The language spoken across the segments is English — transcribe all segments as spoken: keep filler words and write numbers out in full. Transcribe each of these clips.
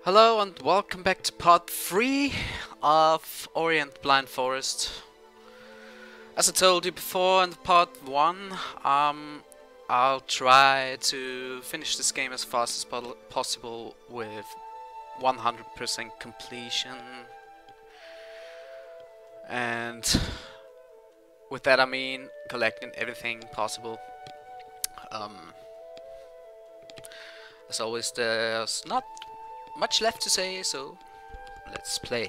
Hello and welcome back to part three of Orient Blind Forest. As I told you before in part one, um, I'll try to finish this game as fast as po possible with one hundred percent completion. And with that I mean collecting everything possible. Um, as always, there's not much left to say, so let's play.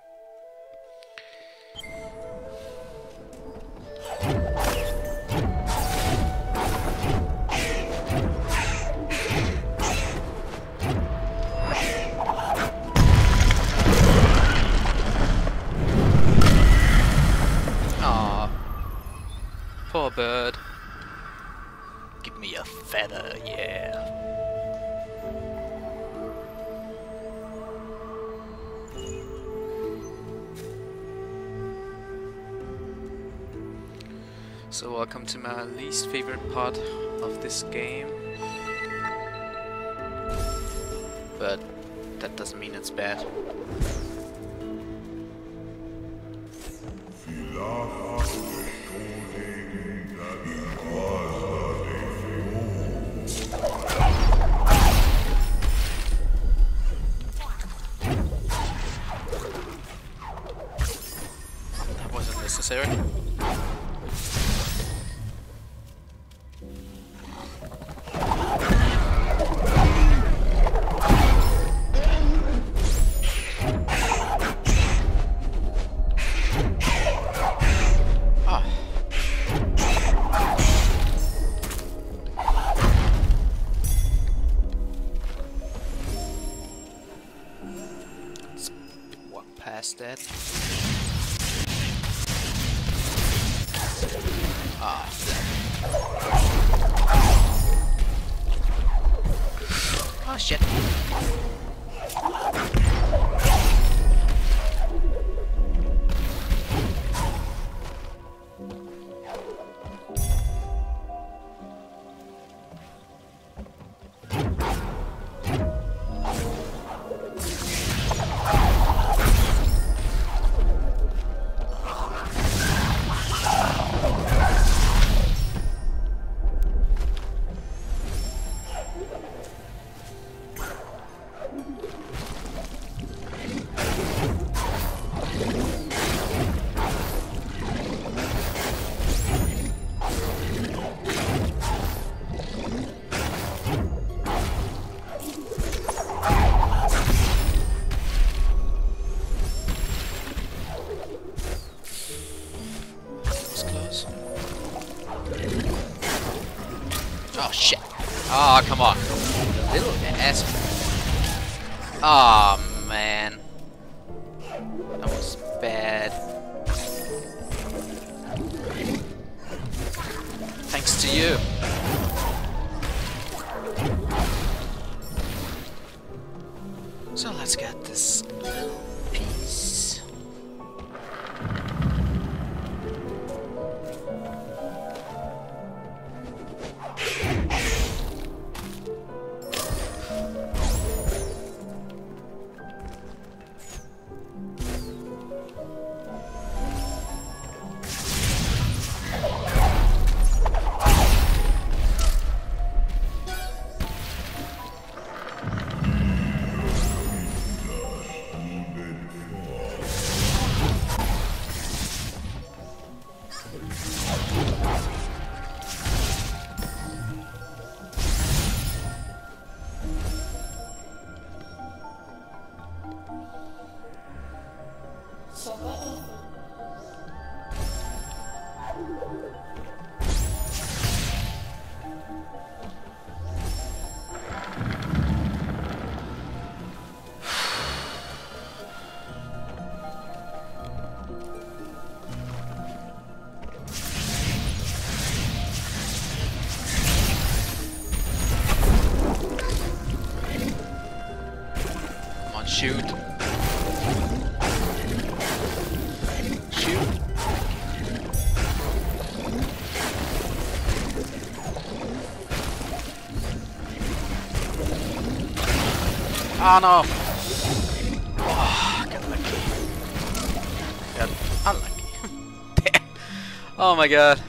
Aw, poor bird. Give me a feather, yeah. So welcome to my least favorite part of this game, but that doesn't mean it's bad. That wasn't necessary. That. Ah, oh shit. Oh shit. Oh, come on. Little ass. Oh man. That was bad. Thanks to you. So let's get this little piece. Shoot. Shoot. Oh no. Oh my god.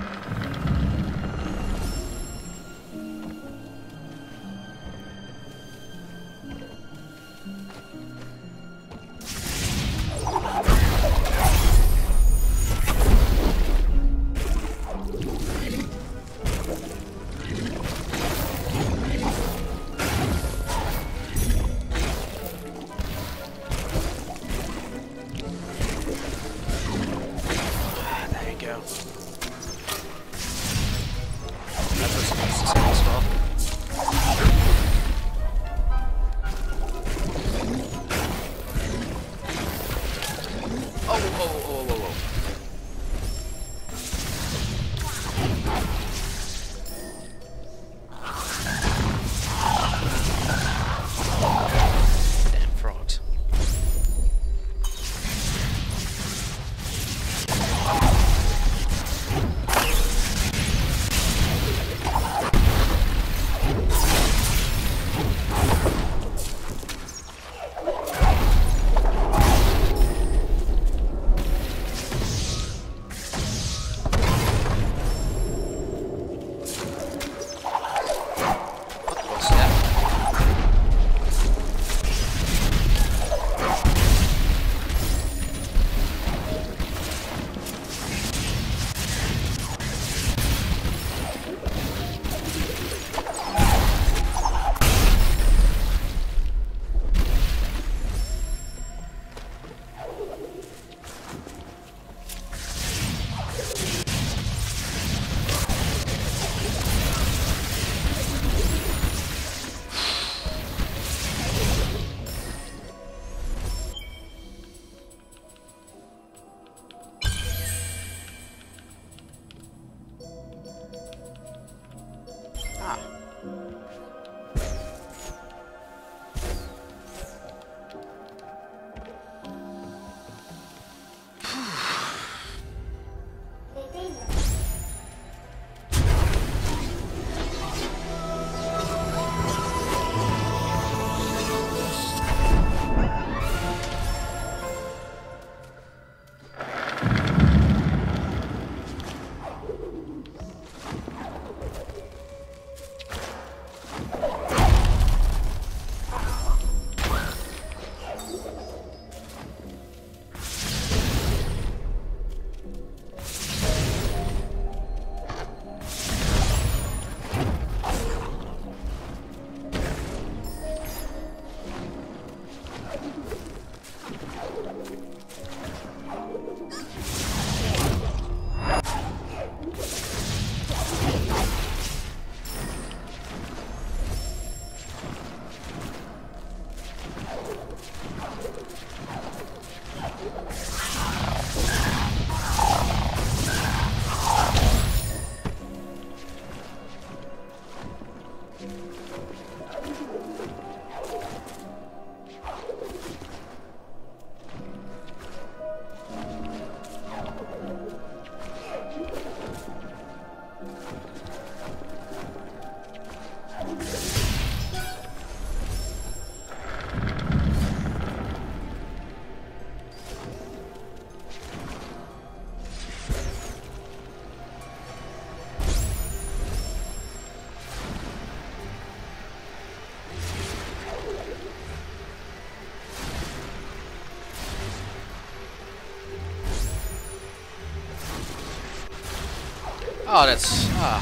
Oh, that's... Ah.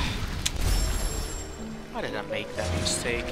Why did I make that mistake?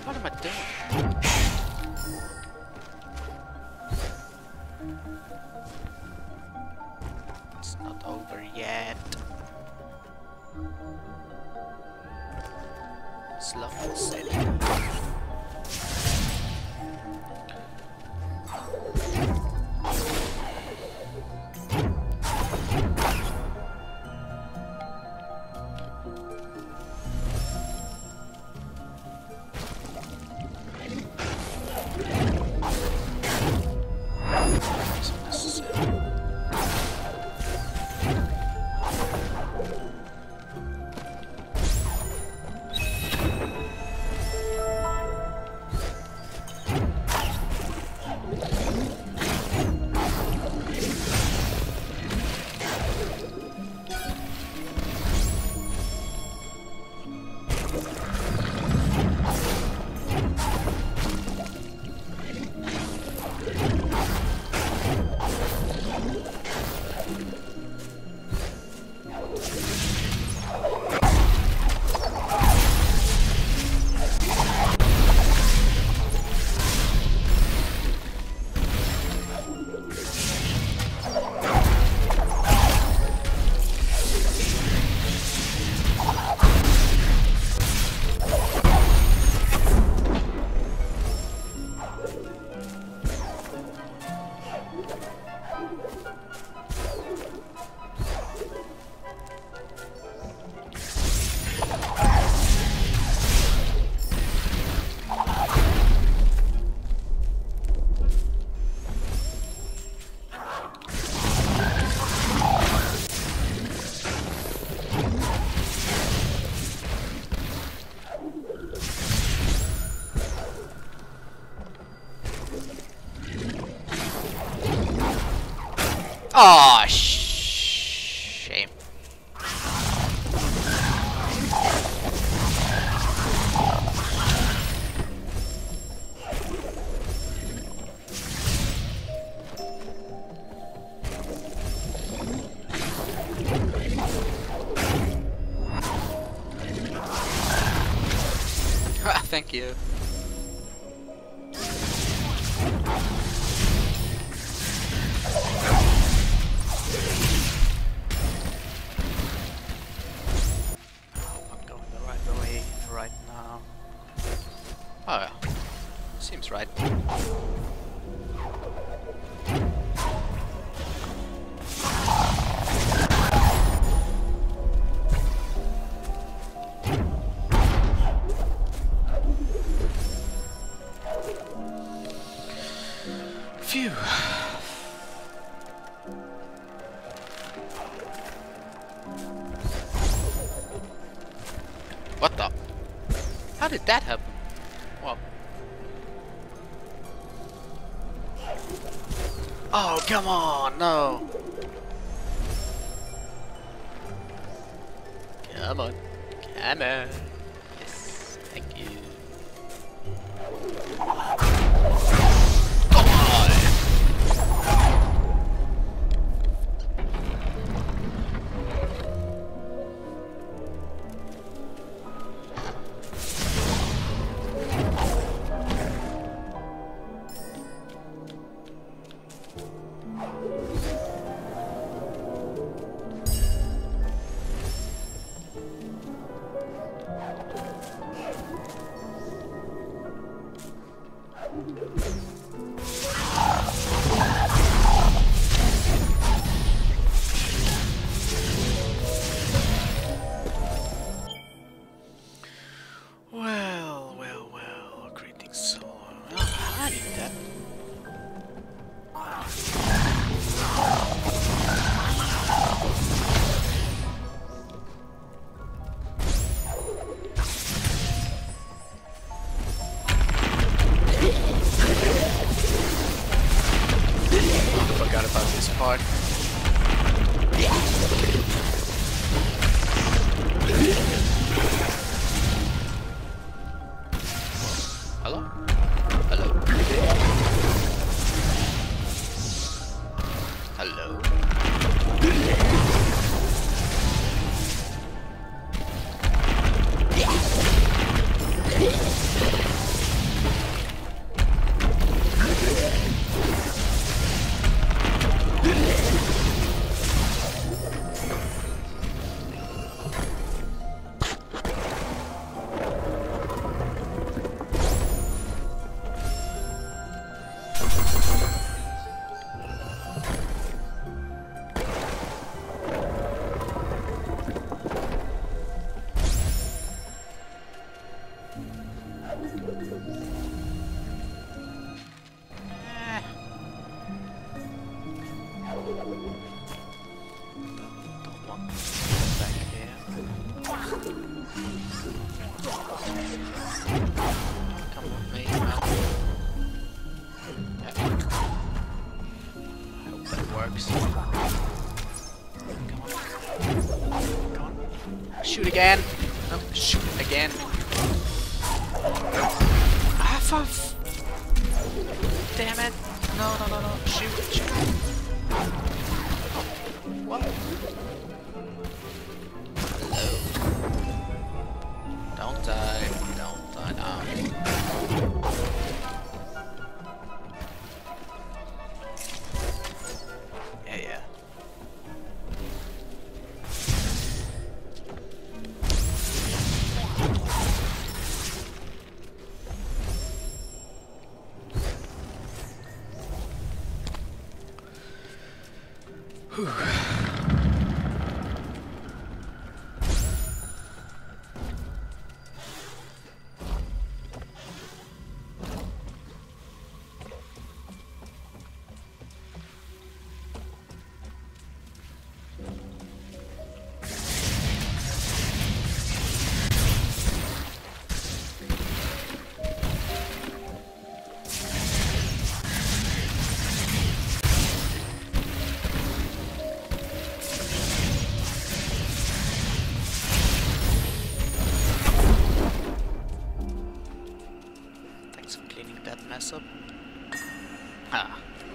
What am I doing? It's not over yet. Slow and steady. Aw, shame. Thank you. Oh yeah, seems right. Phew. What the? How did that happen? Well. Oh, come on, no. Come on. Come on. Yes, thank you. Come on. Well, well, well, greeting soul. Oh, I need that. Forgot about this part. Hello? Hello? Hello? Eh. Don't want back here. Come with me. No. Yeah. I hope that works. Come on. Come on. Shoot again. No, shoot again. Ah, for f damn it. No, no, no, no. Shoot, shoot. What? Hello. Don't die. Don't die now. Yeah, yeah. Whew. Mess up. Ah.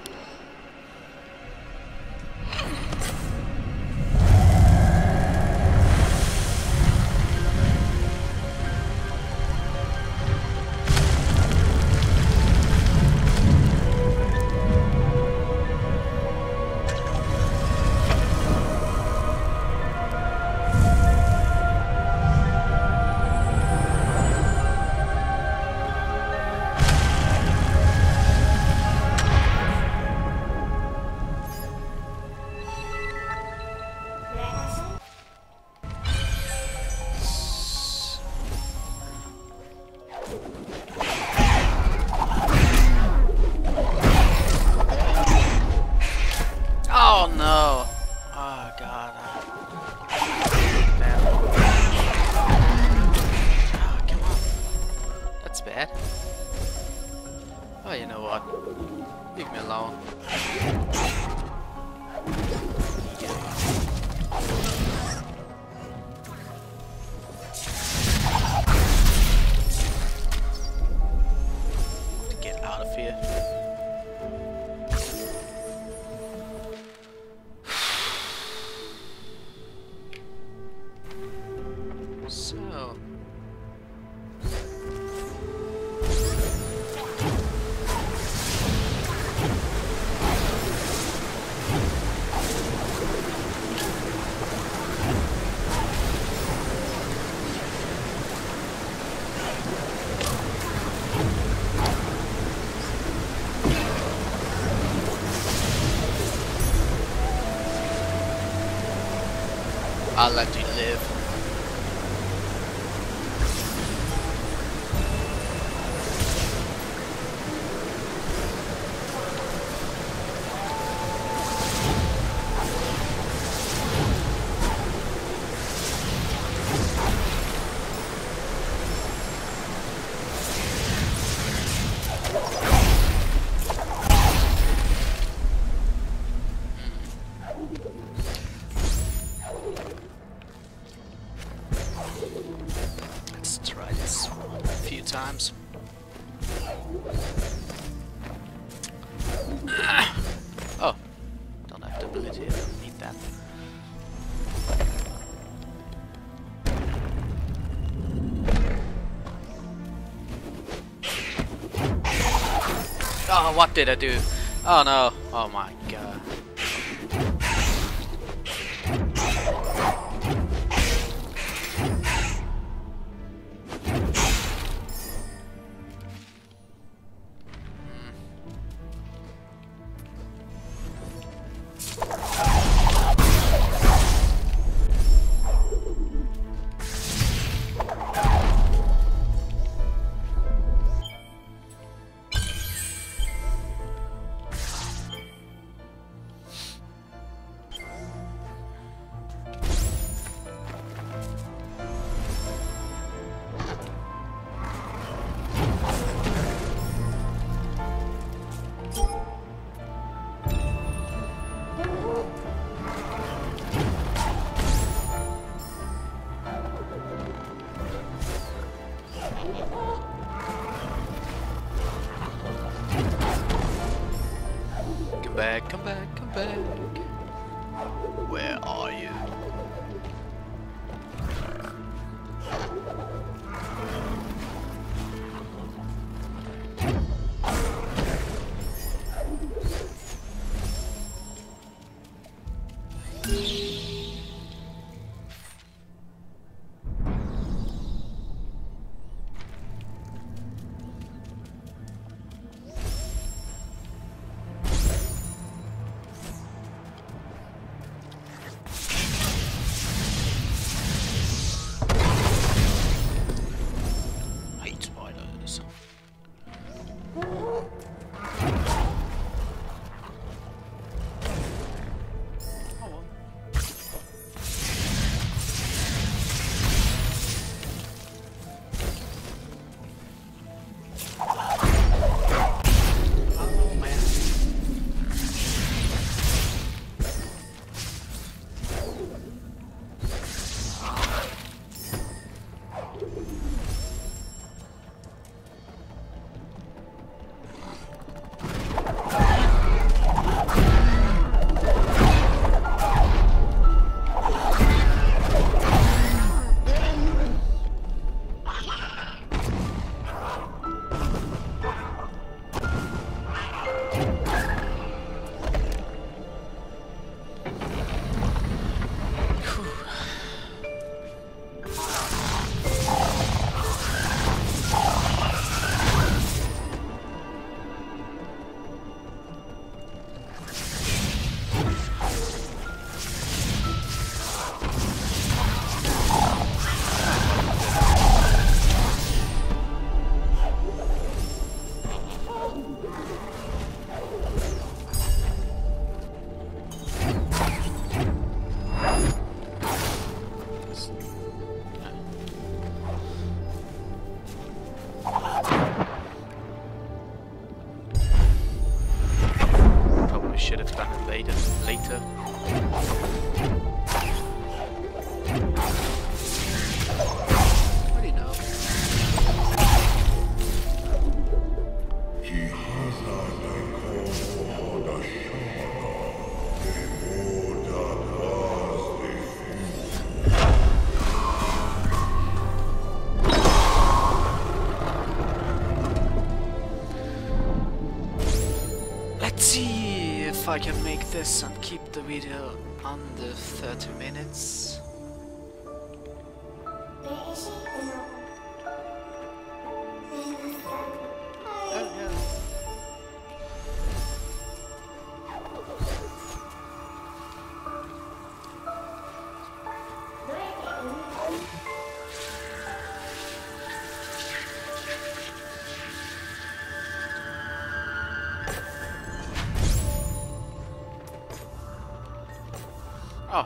Oh no! Oh god. Damn. Oh, come on. That's bad. Oh, you know what? Leave me alone. To get out of here. So I'll let you live. Times. Oh, don't have the ability, I don't need that. Oh, what did I do? Oh no, oh my god. back, come back, come back. Where are you? If I can make this and keep the video under thirty minutes. Oh, yeah. Oh.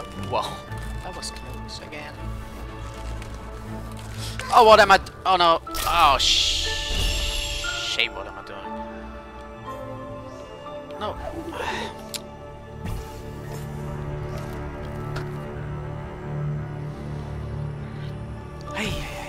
No. Whoa. That was close again. Oh, what am I? D oh no. Oh, sh shame. What am I doing? No. Hey, hey, hey.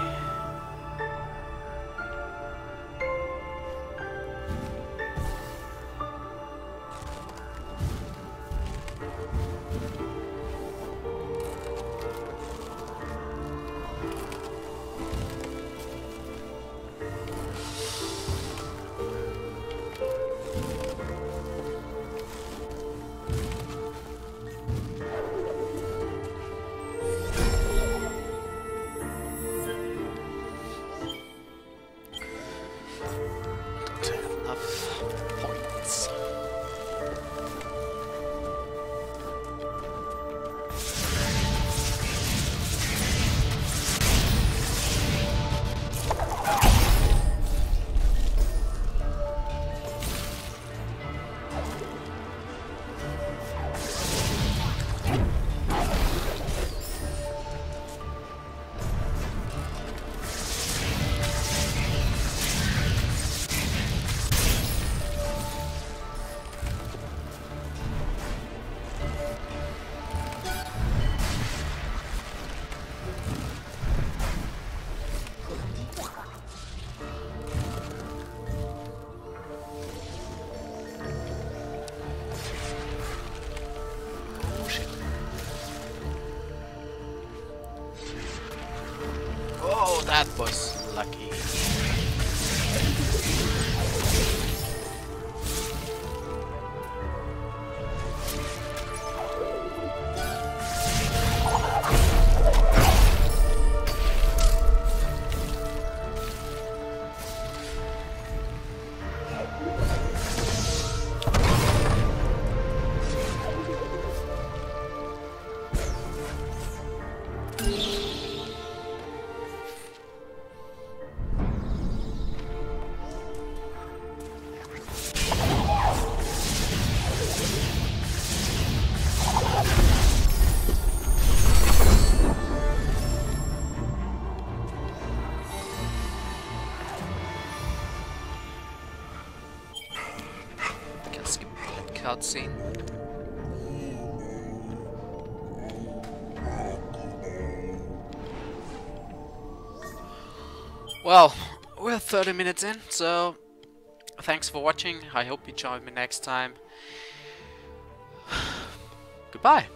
Oh, that was lucky. Cutscene. Well, we're thirty minutes in, so thanks for watching. I hope you join me next time. Goodbye.